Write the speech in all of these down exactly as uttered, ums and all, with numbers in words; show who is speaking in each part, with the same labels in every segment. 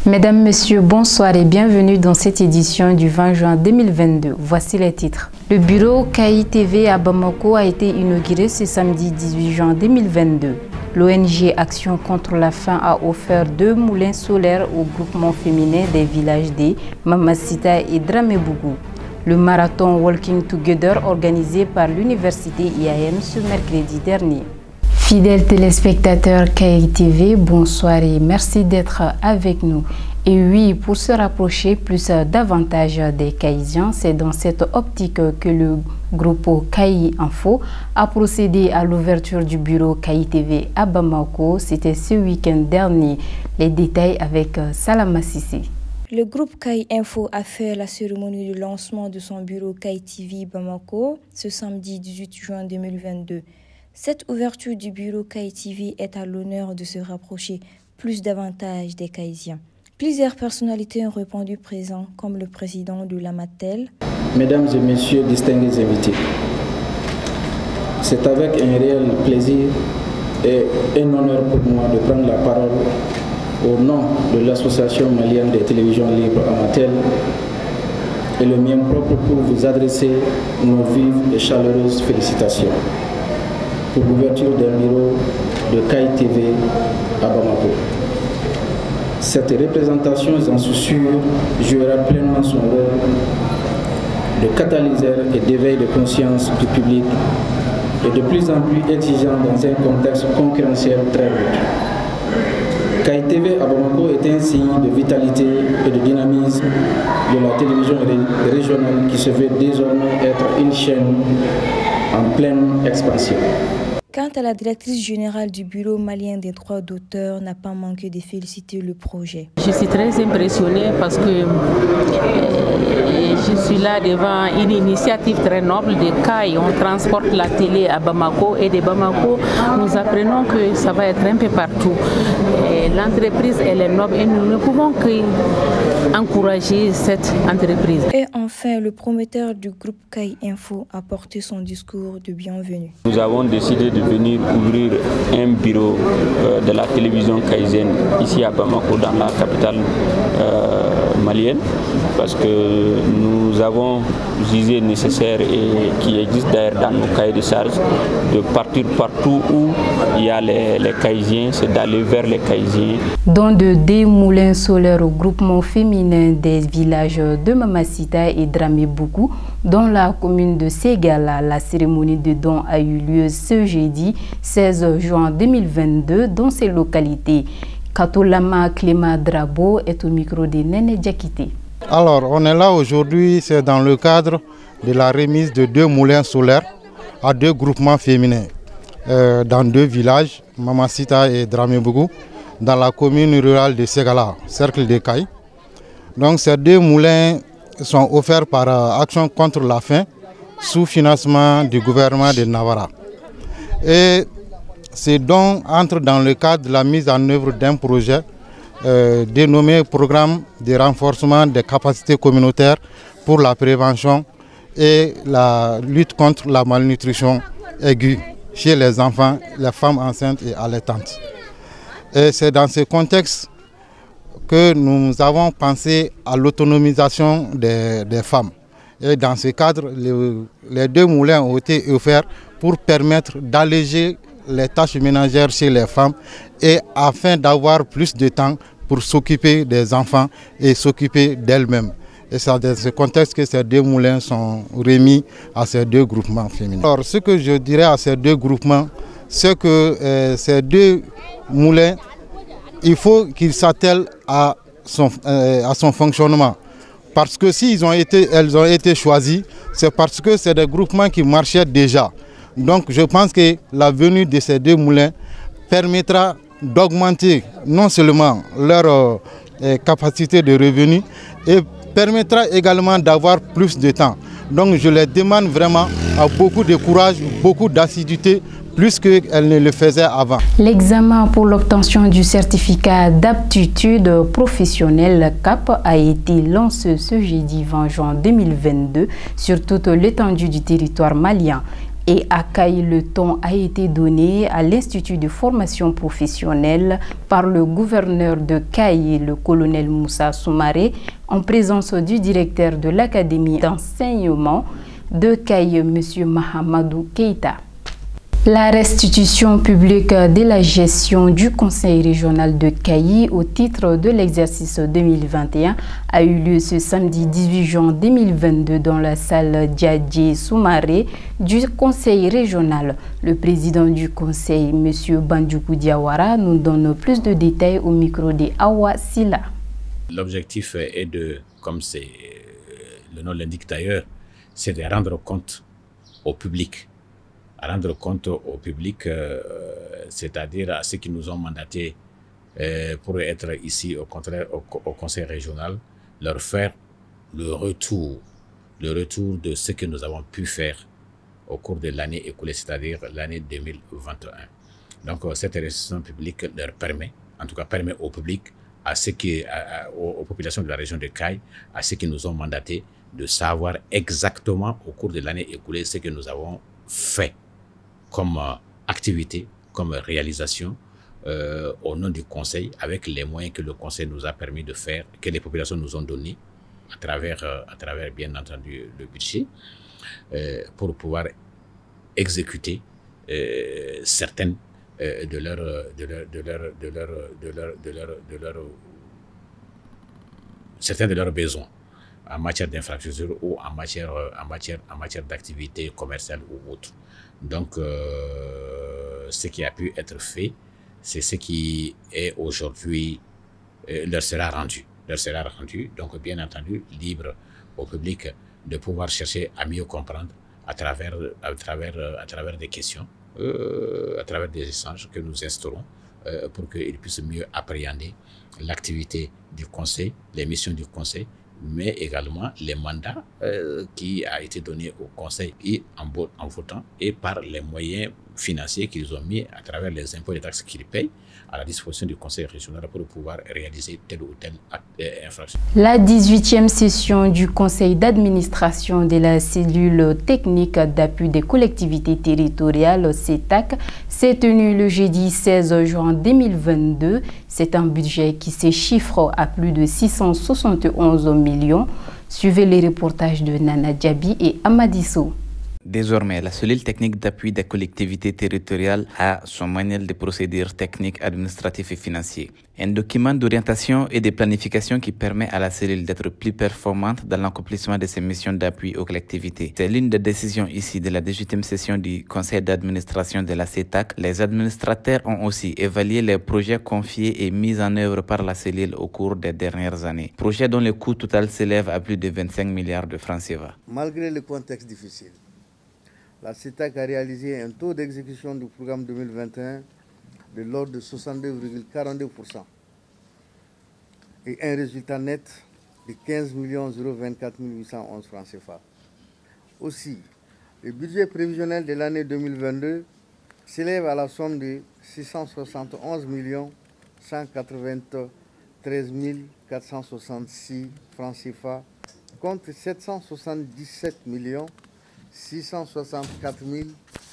Speaker 1: Mesdames, Messieurs, bonsoir et bienvenue dans cette édition du vingt juin deux mille vingt-deux. Voici les titres. Le bureau K I T V à Bamako a été inauguré ce samedi dix-huit juin deux mille vingt-deux. L'O N G Action contre la faim a offert deux moulins solaires au groupement féminin des villages des Mamacita et Dramé-Bougou. Le marathon Walking Together organisé par l'université I A M ce mercredi dernier. Fidèles téléspectateurs K I T V, bonsoir et merci d'être avec nous. Et oui, pour se rapprocher plus davantage des Kaïsiens, c'est dans cette optique que le groupe K I Info a procédé à l'ouverture du bureau K I T V à Bamako. C'était ce week-end dernier. Les détails avec Salama Sissi.
Speaker 2: Le groupe K I Info a fait la cérémonie de lancement de son bureau K I T V Bamako ce samedi dix-huit juin deux mille vingt-deux. Cette ouverture du bureau K I T V est à l'honneur de se rapprocher plus davantage des Kaïsiens. Plusieurs personnalités ont répondu présents, comme le président de l'Amatel.
Speaker 3: Mesdames et messieurs, distingués invités, c'est avec un réel plaisir et un honneur pour moi de prendre la parole au nom de l'Association malienne des télévisions libres Amatel et le mien propre pour vous adresser nos vives et chaleureuses félicitations pour l'ouverture d'un bureau de K I T V à Bamako. Cette représentation, j'en suis sûr, jouera pleinement son rôle de catalyseur et d'éveil de conscience du public et de plus en plus exigeant dans un contexte concurrentiel très rude. K I T V à Bamako est un signe de vitalité et de dynamisme de la télévision régionale qui se veut désormais être une chaîne en pleine expansion.
Speaker 2: Quant à la directrice générale du Bureau malien des droits d'auteur, n'a pas manqué de féliciter le projet.
Speaker 4: Je suis très impressionnée parce que euh, je suis là devant une initiative très noble de K I. On transporte la télé à Bamako et de Bamako, nous apprenons que ça va être un peu partout. L'entreprise, elle est noble et nous ne pouvons qu'encourager cette entreprise.
Speaker 2: Et enfin, le promoteur du groupe K I Info a porté son discours de bienvenue.
Speaker 5: Nous avons décidé de venir ouvrir un bureau euh, de la télévision kaïsienne ici à Bamako, dans la capitale euh, malienne, parce que nous avons jugé nécessaire et qui existe d'ailleurs dans nos cahiers de charge de partir partout où il y a les, les Kaïsiens, c'est d'aller vers les Kaïsiens.
Speaker 1: Don de deux moulins solaires au groupement féminin des villages de Mamacita et Dramé-Bougou dans la commune de Ségala. La cérémonie de don a eu lieu ce jeudi seize juin deux mille vingt-deux dans ces localités. Katolama Clément Drabo est au micro de Nene Diakité.
Speaker 6: Alors, on est là aujourd'hui, c'est dans le cadre de la remise de deux moulins solaires à deux groupements féminins euh, dans deux villages, Mamacita et Dramé-Bougou, dans la commune rurale de Ségala, cercle de Kaï. Donc, ces deux moulins sont offerts par euh, Action contre la faim, sous financement du gouvernement de Navarra. Et ces dons entrent dans le cadre de la mise en œuvre d'un projet Euh, dénommé Programme de renforcement des capacités communautaires pour la prévention et la lutte contre la malnutrition aiguë chez les enfants, les femmes enceintes et allaitantes. Et c'est dans ce contexte que nous avons pensé à l'autonomisation des, des femmes. Et dans ce cadre, les, les deux moulins ont été offerts pour permettre d'alléger les tâches ménagères chez les femmes et afin d'avoir plus de temps pour s'occuper des enfants et s'occuper d'elles-mêmes. Et c'est dans ce contexte que ces deux moulins sont remis à ces deux groupements féminins. Alors, ce que je dirais à ces deux groupements, c'est que euh, ces deux moulins, il faut qu'ils s'attellent à son, euh, à son fonctionnement. Parce que s'ils ont été, elles ont été choisies, c'est parce que c'est des groupements qui marchaient déjà. Donc je pense que la venue de ces deux moulins permettra d'augmenter non seulement leur euh, capacité de revenus et permettra également d'avoir plus de temps. Donc je les demande vraiment à beaucoup de courage, beaucoup d'assiduité, plus qu'elles ne le faisaient avant.
Speaker 1: L'examen pour l'obtention du certificat d'aptitude professionnelle C A P a été lancé ce jeudi vingt juin deux mille vingt-deux sur toute l'étendue du territoire malien. Et à Caille, le ton a été donné à l'Institut de formation professionnelle par le gouverneur de Caille, le colonel Moussa Soumaré, en présence du directeur de l'Académie d'enseignement de Caille, M. Mahamadou Keita. La restitution publique de la gestion du Conseil régional de Caille au titre de l'exercice deux mille vingt et un a eu lieu ce samedi dix-huit juin deux mille vingt-deux dans la salle Djadji Soumaré du Conseil régional. Le président du Conseil, M. Bandjoukou Diawara, nous donne plus de détails au micro de Awa Silla.
Speaker 7: L'objectif est de, comme le nom l'indique d'ailleurs, c'est de rendre compte au public. À rendre compte au public, euh, c'est-à-dire à ceux qui nous ont mandatés euh, pour être ici au, contraire, au, au Conseil régional, leur faire le retour, le retour de ce que nous avons pu faire au cours de l'année écoulée, c'est-à-dire l'année deux mille vingt et un. Donc cette restitution publique leur permet, en tout cas permet au public, à ceux qui, à, à, aux, aux populations de la région de Caille, à ceux qui nous ont mandatés, de savoir exactement au cours de l'année écoulée ce que nous avons fait comme euh, activité, comme réalisation euh, au nom du Conseil, avec les moyens que le Conseil nous a permis de faire, que les populations nous ont donnés, à travers, euh, à travers bien entendu le budget, euh, pour pouvoir exécuter euh, certaines euh, de leurs de leur, de leur, de leur, de leur, de leur, de leur, certains de leurs besoins en matière d'infrastructure ou en matière, en matière, en matière d'activité commerciale ou autre. Donc, euh, ce qui a pu être fait, c'est ce qui est aujourd'hui, euh, leur sera rendu. Leur sera rendu, donc bien entendu, libre au public de pouvoir chercher à mieux comprendre à travers, à travers, à travers des questions, euh, à travers des échanges que nous instaurons euh, pour qu'ils puissent mieux appréhender l'activité du Conseil, les missions du Conseil, mais également les mandats euh, qui a été donné au Conseil et en, en votant et par les moyens financiers qu'ils ont mis à travers les impôts et les taxes qu'ils payent à la disposition du Conseil régional pour pouvoir réaliser tel ou tel acte euh, infraction.
Speaker 1: La dix-huitième session du Conseil d'administration de la cellule technique d'appui des collectivités territoriales, C E T A C, s'est tenue le jeudi seize juin deux mille vingt-deux. C'est un budget qui se chiffre à plus de six cent soixante et onze millions. Suivez les reportages de Nana Djabi et Amadisso.
Speaker 8: Désormais, la cellule technique d'appui des collectivités territoriales a son manuel de procédures techniques, administratifs et financiers. Un document d'orientation et de planification qui permet à la cellule d'être plus performante dans l'accomplissement de ses missions d'appui aux collectivités. C'est l'une des décisions ici de la dix-huitième session du Conseil d'administration de la C E T A C. Les administrateurs ont aussi évalué les projets confiés et mis en œuvre par la cellule au cours des dernières années. Projets dont le coût total s'élève à plus de vingt-cinq milliards de francs C F A.
Speaker 9: Malgré le contexte difficile, la C E T A C a réalisé un taux d'exécution du programme deux mille vingt et un de l'ordre de soixante-deux virgule quarante-deux pour cent et un résultat net de quinze millions vingt-quatre mille huit cent onze francs C F A. Aussi, le budget prévisionnel de l'année deux mille vingt-deux s'élève à la somme de six cent soixante et onze millions cent quatre-vingt-treize mille quatre cent soixante-six francs C F A contre sept cent soixante-dix-sept millions six cent soixante-quatre mille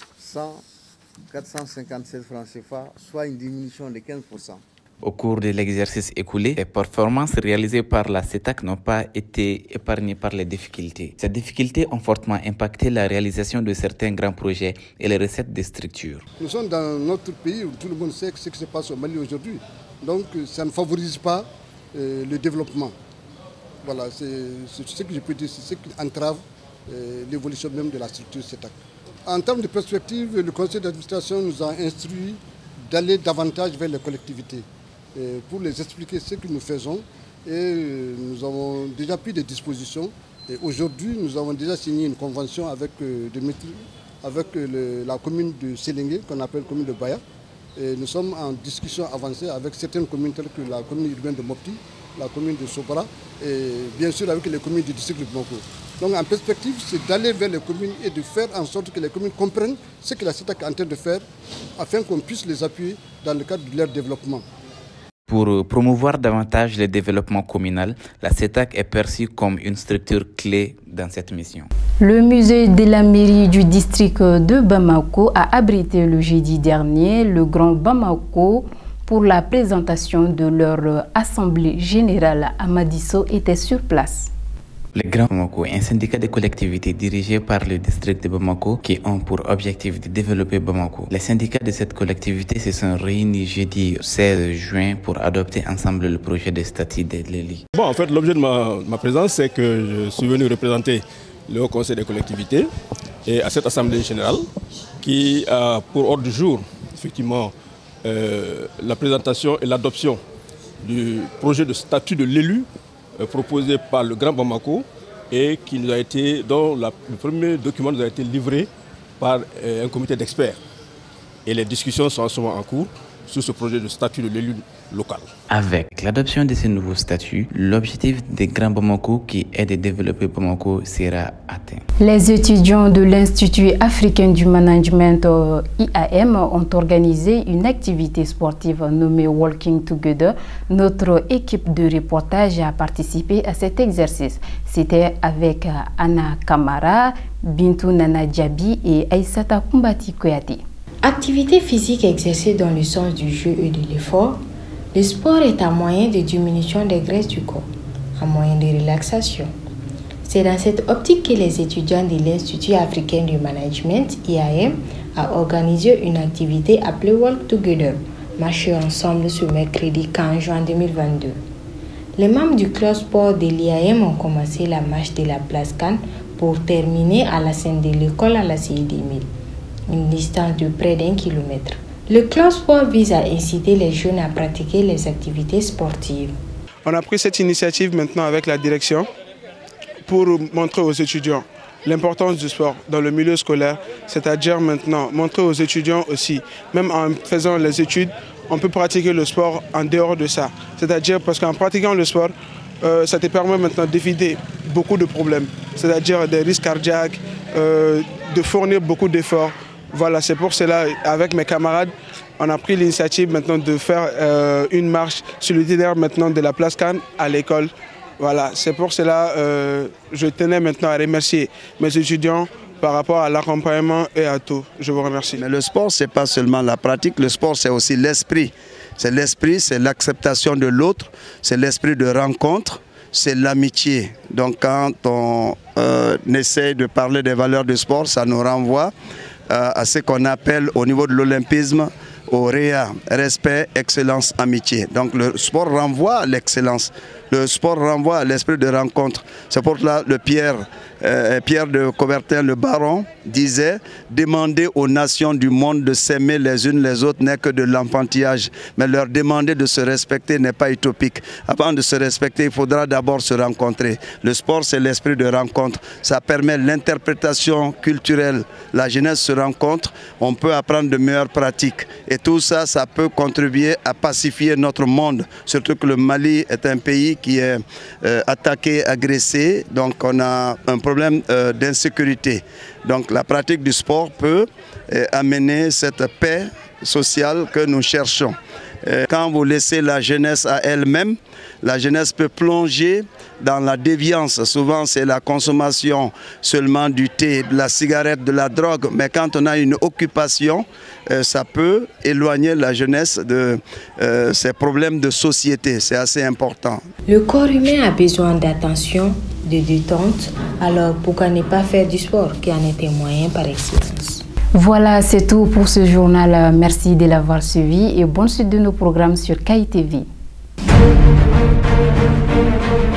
Speaker 9: quatre cent cinquante-sept francs C F A, soit une diminution de quinze pour cent.
Speaker 8: Au cours de l'exercice écoulé, les performances réalisées par la C E T A C n'ont pas été épargnées par les difficultés. Ces difficultés ont fortement impacté la réalisation de certains grands projets et les recettes des structures.
Speaker 10: Nous sommes dans notre pays où tout le monde sait ce qui se passe au Mali aujourd'hui. Donc ça ne favorise pas euh, le développement. Voilà, c'est ce que je peux dire, c'est ce qui entrave euh, l'évolution même de la structure C E T A C. En termes de perspective, le conseil d'administration nous a instruit d'aller davantage vers les collectivités pour les expliquer ce que nous faisons. Et nous avons déjà pris des dispositions. Et aujourd'hui, nous avons déjà signé une convention avec, avec le, la commune de Sélingué, qu'on appelle commune de Baya. Et nous sommes en discussion avancée avec certaines communes telles que la commune urbaine de Mopti, la commune de Sopara et bien sûr avec les communes du district de Bamako. Donc en perspective, c'est d'aller vers les communes et de faire en sorte que les communes comprennent ce que la C E T A C est en train de faire afin qu'on puisse les appuyer dans le cadre de leur développement.
Speaker 8: Pour promouvoir davantage le développement communal, la C E T A C est perçue comme une structure clé dans cette mission.
Speaker 1: Le musée de la mairie du district de Bamako a abrité le jeudi dernier le Grand Bamako pour la présentation de leur assemblée générale. Amadisso était sur place.
Speaker 8: Le Grand Bamako est un syndicat de collectivités dirigé par le district de Bamako qui ont pour objectif de développer Bamako. Les syndicats de cette collectivité se sont réunis jeudi seize juin pour adopter ensemble le projet de statut de l'E L I.
Speaker 11: Bon, en fait, l'objet de ma, ma présence, c'est que je suis venu représenter le Haut Conseil des collectivités et à cette assemblée générale qui a pour ordre du jour, effectivement, euh, la présentation et l'adoption du projet de statut de l'élu euh, proposé par le Grand Bamako et qui nous a été, dont la, le premier document nous a été livré par euh, un comité d'experts. Et les discussions sont en ce moment en cours sur ce projet de statut de l'élu local.
Speaker 8: Avec l'adoption de ce nouveau statut, l'objectif des Grands Bamako qui est de développer Bamako sera atteint.
Speaker 1: Les étudiants de l'Institut africain du management I A M ont organisé une activité sportive nommée Walking Together. Notre équipe de reportage a participé à cet exercice. C'était avec Anna Kamara, Bintou Nana Djabi et Aïssata Kumbati Koyate.
Speaker 2: Activité physique exercée dans le sens du jeu et de l'effort, le sport est un moyen de diminution des graisses du corps, un moyen de relaxation. C'est dans cette optique que les étudiants de l'Institut africain du management I A M a organisé une activité appelée Walk Together, marcher ensemble ce mercredi quinze juin deux mille vingt-deux. Les membres du club sport de l'I A M ont commencé la marche de la place Cannes pour terminer à la scène de l'école à la C I D mille. Une distance de près d'un kilomètre. Le club sport vise à inciter les jeunes à pratiquer les activités sportives.
Speaker 12: On a pris cette initiative maintenant avec la direction pour montrer aux étudiants l'importance du sport dans le milieu scolaire, c'est-à-dire maintenant montrer aux étudiants aussi, même en faisant les études, on peut pratiquer le sport en dehors de ça. C'est-à-dire parce qu'en pratiquant le sport, euh, ça te permet maintenant d'éviter beaucoup de problèmes, c'est-à-dire des risques cardiaques, euh, de fournir beaucoup d'efforts. Voilà, c'est pour cela, avec mes camarades, on a pris l'initiative maintenant de faire euh, une marche sur l'itinéraire maintenant de la place Cannes à l'école. Voilà, c'est pour cela euh, je tenais maintenant à remercier mes étudiants par rapport à l'accompagnement et à tout. Je vous remercie.
Speaker 13: Mais le sport, ce n'est pas seulement la pratique, le sport, c'est aussi l'esprit. C'est l'esprit, c'est l'acceptation de l'autre, c'est l'esprit de rencontre, c'est l'amitié. Donc quand on euh, essaie de parler des valeurs du sport, ça nous renvoie à ce qu'on appelle au niveau de l'olympisme, au R E A, respect, excellence, amitié. Donc le sport renvoie à l'excellence, le sport renvoie à l'esprit de rencontre. C'est pour cela le Pierre, euh, Pierre de Coubertin, le baron, disait « Demander aux nations du monde de s'aimer les unes les autres n'est que de l'enfantillage, mais leur demander de se respecter n'est pas utopique. Avant de se respecter, il faudra d'abord se rencontrer. Le sport, c'est l'esprit de rencontre. Ça permet l'interprétation culturelle. La jeunesse se rencontre, on peut apprendre de meilleures pratiques. Et tout ça, ça peut contribuer à pacifier notre monde. Surtout que le Mali est un pays qui est euh, attaqué, agressé. Donc on a un problème euh, d'insécurité. Donc la pratique du sport peut euh, amener cette paix sociale que nous cherchons. Euh, quand vous laissez la jeunesse à elle-même, la jeunesse peut plonger dans la déviance. Souvent c'est la consommation seulement du thé, de la cigarette, de la drogue. Mais quand on a une occupation, euh, ça peut éloigner la jeunesse de euh, ces problèmes de société. C'est assez important.
Speaker 2: Le corps humain a besoin d'attention, de détente. Alors pourquoi ne pas faire du sport qui en est un moyen par excellence?
Speaker 1: Voilà, c'est tout pour ce journal. Merci de l'avoir suivi et bonne suite de nos programmes sur K I T V.